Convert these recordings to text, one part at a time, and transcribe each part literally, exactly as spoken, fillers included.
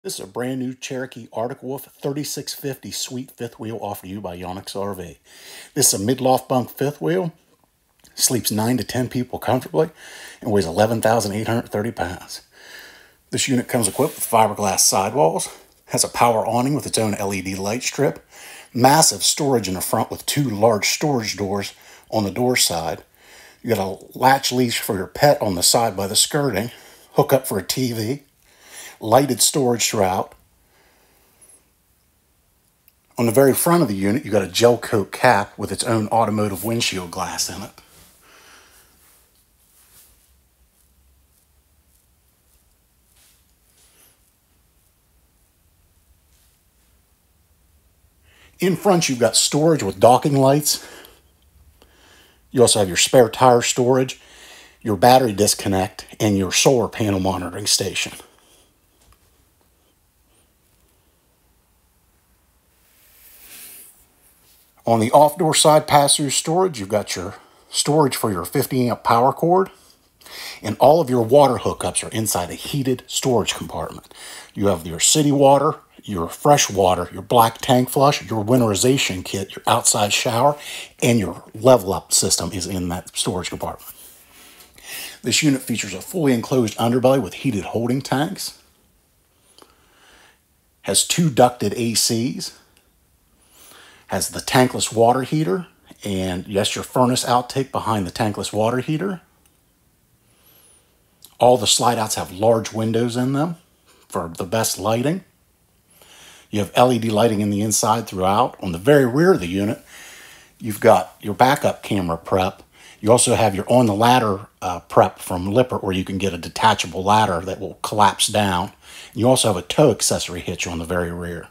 This is a brand new Cherokee Arctic Wolf thirty-six fifty Suite fifth wheel offered to you by Yonex R V. This is a mid-loft bunk fifth wheel, sleeps nine to ten people comfortably, and weighs eleven thousand eight hundred thirty pounds. This unit comes equipped with fiberglass sidewalls, has a power awning with its own L E D light strip, massive storage in the front with two large storage doors on the door side. You got a latch leash for your pet on the side by the skirting, hookup for a T V, lighted storage throughout. On the very front of the unit, you got a gel coat cap with its own automotive windshield glass in it. In front, you've got storage with docking lights. You also have your spare tire storage, your battery disconnect, and your solar panel monitoring station. On the off-door side pass-through storage, you've got your storage for your fifty amp power cord, and all of your water hookups are inside a heated storage compartment. You have your city water, your fresh water, your black tank flush, your winterization kit, your outside shower, and your level up system is in that storage compartment. This unit features a fully enclosed underbelly with heated holding tanks, has two ducted A Cs, has the tankless water heater, and yes, your furnace outtake behind the tankless water heater. All the slide outs have large windows in them for the best lighting. You have L E D lighting in the inside throughout. On the very rear of the unit, you've got your backup camera prep. You also have your on the ladder uh, prep from Lippert, where you can get a detachable ladder that will collapse down. You also have a tow accessory hitch on the very rear.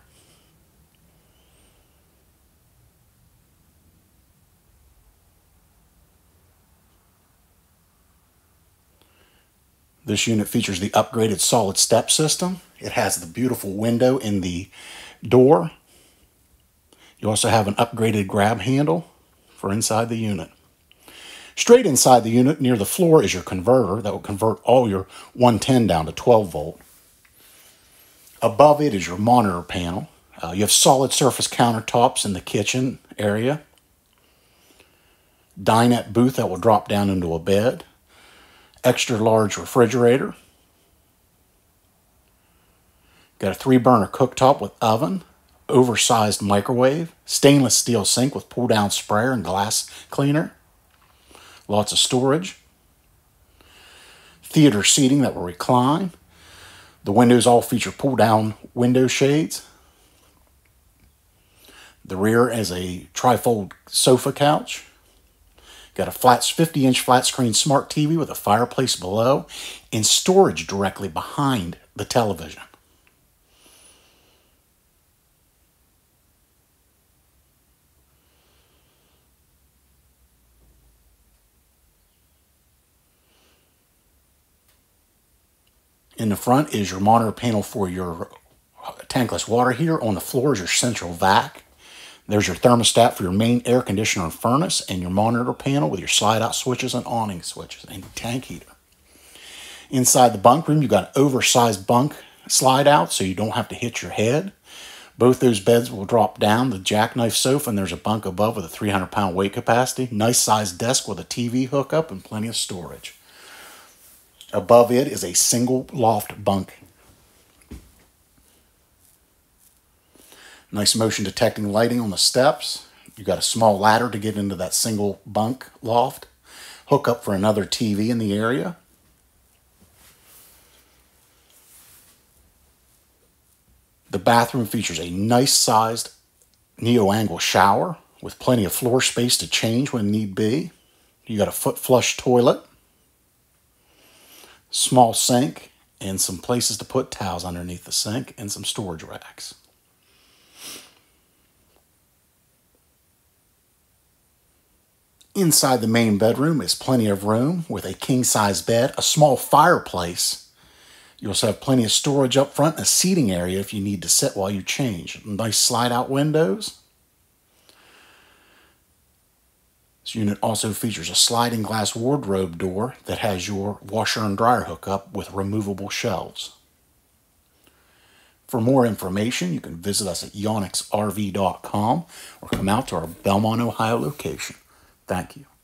This unit features the upgraded solid step system. It has the beautiful window in the door. You also have an upgraded grab handle for inside the unit. Straight inside the unit near the floor is your converter that will convert all your one ten down to twelve volt. Above it is your monitor panel. Uh, you have solid surface countertops in the kitchen area. Dinette booth that will drop down into a bed. Extra large refrigerator. Got a three burner cooktop with oven, oversized microwave, stainless steel sink with pull down sprayer and glass cleaner. Lots of storage. Theater seating that will recline. The windows all feature pull down window shades. The rear is a trifold sofa couch. Got a flat fifty inch flat screen smart T V with a fireplace below and storage directly behind the television. In the front is your monitor panel for your tankless water heater. On the floor is your central vac. There's your thermostat for your main air conditioner and furnace, and your monitor panel with your slide-out switches and awning switches and tank heater. Inside the bunk room, you've got an oversized bunk slide-out so you don't have to hit your head. Both those beds will drop down. The jackknife sofa, and there's a bunk above with a three hundred pound weight capacity. Nice sized desk with a T V hookup and plenty of storage. Above it is a single loft bunk. Nice motion detecting lighting on the steps. You've got a small ladder to get into that single bunk loft. Hookup for another T V in the area. The bathroom features a nice sized neo-angle shower with plenty of floor space to change when need be. You got a foot flush toilet, small sink, and some places to put towels underneath the sink, and some storage racks. Inside the main bedroom is plenty of room with a king-size bed, a small fireplace. You also have plenty of storage up front and a seating area if you need to sit while you change. Nice slide-out windows. This unit also features a sliding glass wardrobe door that has your washer and dryer hookup with removable shelves. For more information, you can visit us at yonix R V dot com or come out to our Belmont, Ohio location. Thank you.